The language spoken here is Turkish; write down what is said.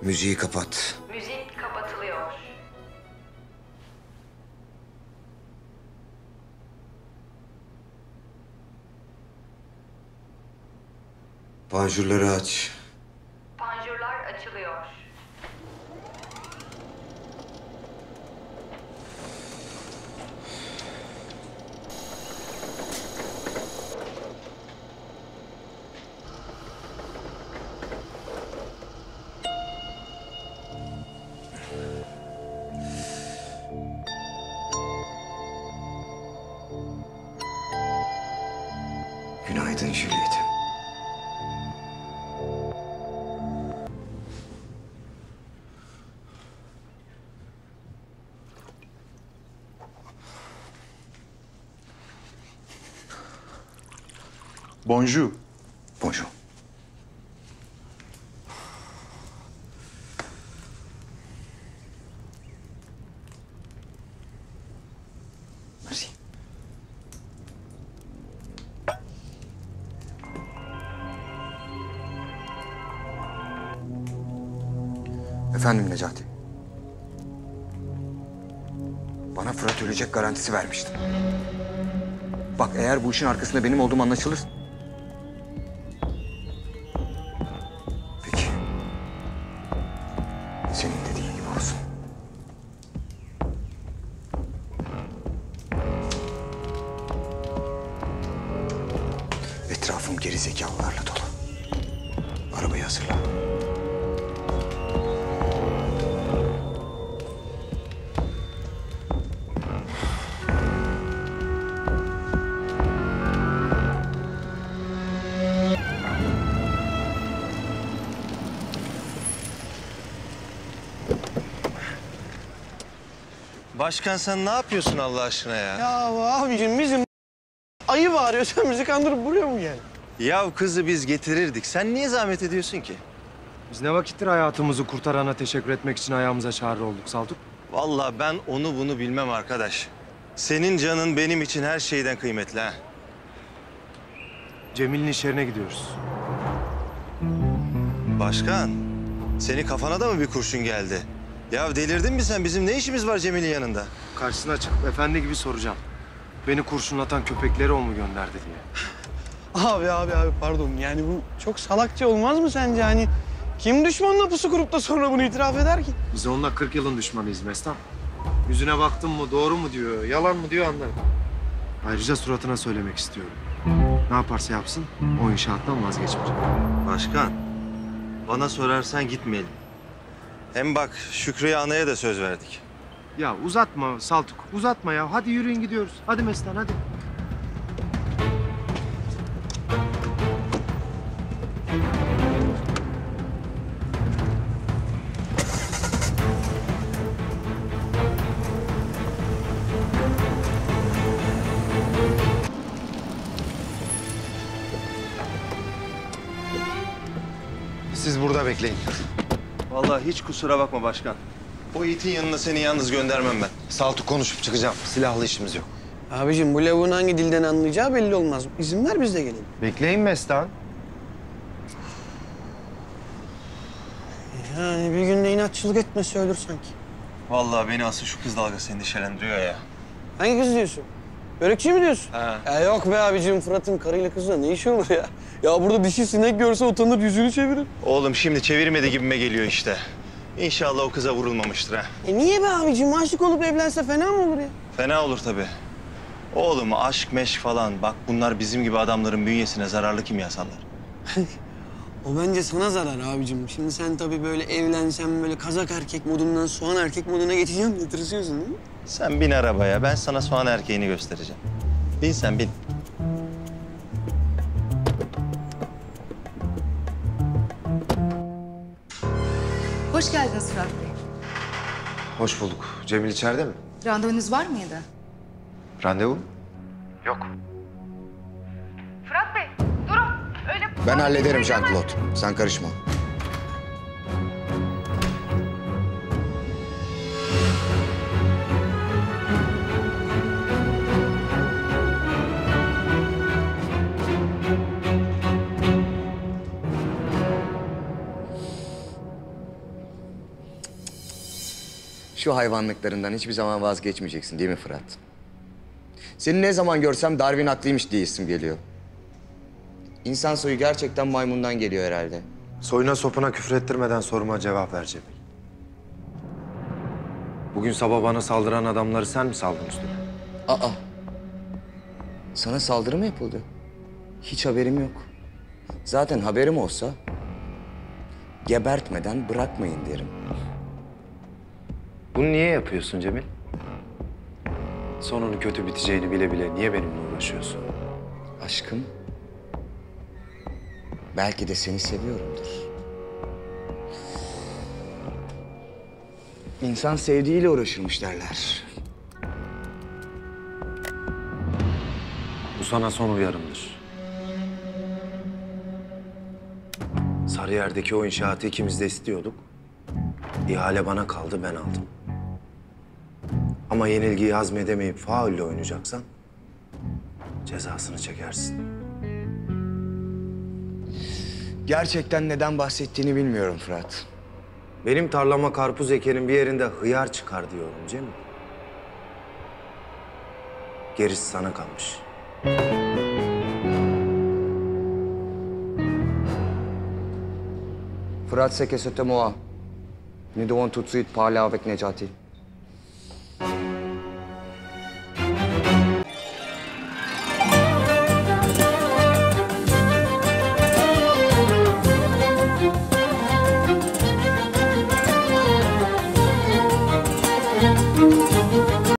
Müziği kapat. Müzik kapatılıyor. Panjurları aç. Panjurlar açılıyor. Günaydın Juliet'im. Bonjour. Bonjour. Merci. Efendim Necati. Bana Fırat ölecek garantisi vermiştin. Bak eğer bu işin arkasında benim olduğum anlaşılır. Peki. Senin dediğin gibi olsun. Etrafım geri zekalılarla dolu. Arabayı hazırla. Başkan sen ne yapıyorsun Allah aşkına ya? Ya abicim bizim ayı bağırıyor, sen bizi kandırıp buraya mı geldin? Ya kızı biz getirirdik. Sen niye zahmet ediyorsun ki? Biz ne vakittir hayatımızı kurtarana teşekkür etmek için ayağımıza çağrı olduk Saltuk. Vallahi ben onu bunu bilmem arkadaş. Senin canın benim için her şeyden kıymetli ha. Cemil'in iş yerine gidiyoruz. Başkan, senin kafana da mı bir kurşun geldi? Ya delirdin mi sen? Bizim ne işimiz var Cemil'in yanında? Karşısına çıkıp efendi gibi soracağım. Beni kurşunlatan köpekleri o mu gönderdi diye. Abi pardon, yani bu çok salakça olmaz mı sence? Hani kim düşmanla pusu kurup da sonra bunu itiraf eder ki? Biz onunla 40 yılın düşmanıyız Mestan. Yüzüne baktım mı doğru mu diyor, yalan mı diyor anlarım. Ayrıca suratına söylemek istiyorum. Ne yaparsa yapsın o inşaattan vazgeçmeyecek. Başkan, bana sorarsan gitmeyelim. Hem bak Şükrü'ye anaya da söz verdik. Ya uzatma Saltuk, uzatma ya. Hadi yürüyün gidiyoruz. Hadi Mestan hadi. Siz burada bekleyin. Vallahi hiç kusura bakma başkan. O itin yanına seni yalnız göndermem ben. Saltuk konuşup çıkacağım. Silahlı işimiz yok. Abicim bu lavuğun hangi dilden anlayacağı belli olmaz. İzin ver biz de gelelim. Bekleyin Mestan. Yani bir günde inatçılık etmesi ölür sanki. Vallahi beni asıl şu kız dalgası endişelendiriyor ya. Hangi kız diyorsun? Börekçi mi diyorsun? Ha. Ya yok be abicim, Fırat'ın karıyla kızla ne işi olur ya? Ya burada dişi sinek görse utanır, yüzünü çevirir. Oğlum şimdi çevirmedi gibime geliyor işte. İnşallah o kıza vurulmamıştır ha. Niye be abicim? Aşık olup evlense fena mı olur ya? Fena olur tabii. Oğlum aşk meşk falan bak bunlar bizim gibi adamların bünyesine zararlı kimyasallar. O bence sana zarar abicim. Şimdi sen tabii böyle evlensen böyle kazak erkek modundan soğan erkek moduna geçeceğim diye tırsıyorsun değil mi? Sen bin arabaya ben sana soğan erkeğini göstereceğim. Bin sen bin. Hoş geldiniz Fırat Bey. Hoş bulduk. Cemil içeride mi? Randevunuz var mıydı? Randevu? Fırat Bey, durun. Öyle... Ben hallederim Jean-Claude. Sen karışma. Şu hayvanlıklarından hiçbir zaman vazgeçmeyeceksin değil mi Fırat? Seni ne zaman görsem Darwin haklıymış diye isim geliyor. İnsan soyu gerçekten maymundan geliyor herhalde. Soyuna sopuna küfür ettirmeden soruma cevap ver Cemil. Bugün sabah bana saldıran adamları sen mi saldın üstüne? Aa, sana saldırı mı yapıldı? Hiç haberim yok. Zaten haberim olsa gebertmeden bırakmayın derim. Bunu niye yapıyorsun Cemil? Sonunun kötü biteceğini bile bile niye benimle uğraşıyorsun? Aşkım, belki de seni seviyorumdur. İnsan sevdiğiyle uğraşırmış derler. Bu sana son uyarımdır. Sarıyer'deki o inşaatı ikimiz de istiyorduk. İhale bana kaldı, ben aldım. Ama yenilgiyi hazmedemeyip faulle oynayacaksan cezasını çekersin. Gerçekten neden bahsettiğini bilmiyorum Fırat. Benim tarlama karpuz ekenin bir yerinde hıyar çıkar diyorum Cemil. Gerisi sana kalmış. Fırat c'est que c'était moi. Nous devons tout de suite parler avec Necati.